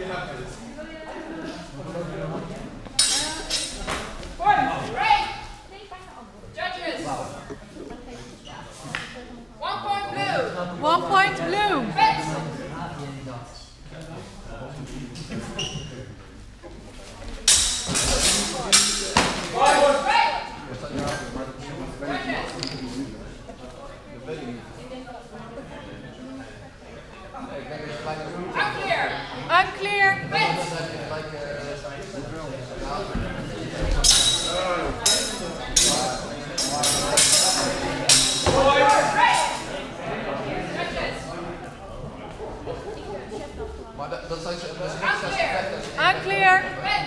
Judges. 1 point blue. 1 point blue. Unclear. Unclear. Maar dat zijn ze. Unclear.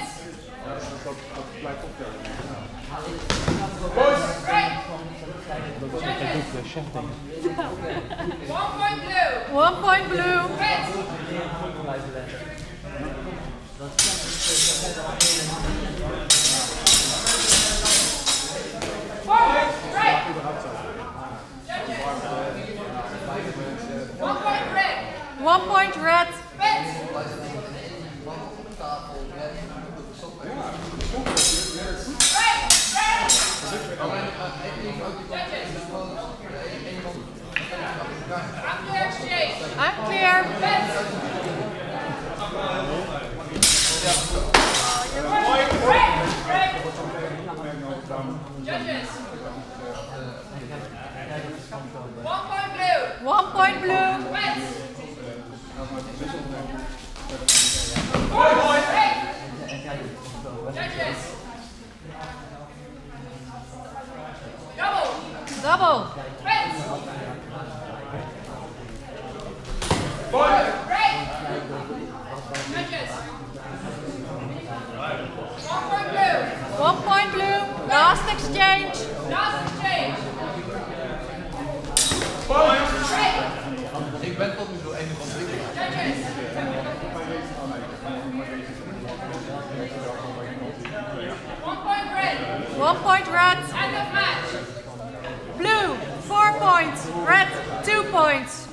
One point blue. 1 point blue. One point red. 1 point red. Unclear. Judges. 1 point blue. 1 point blue. Judges. Double. Double. Judges. 1 point blue. 1 point blue. Last exchange. Last exchange. Ik ben tot nu toe een van de Judges. 1 point red. 1 point red. End of match. Blue 4 points. Red 2 points.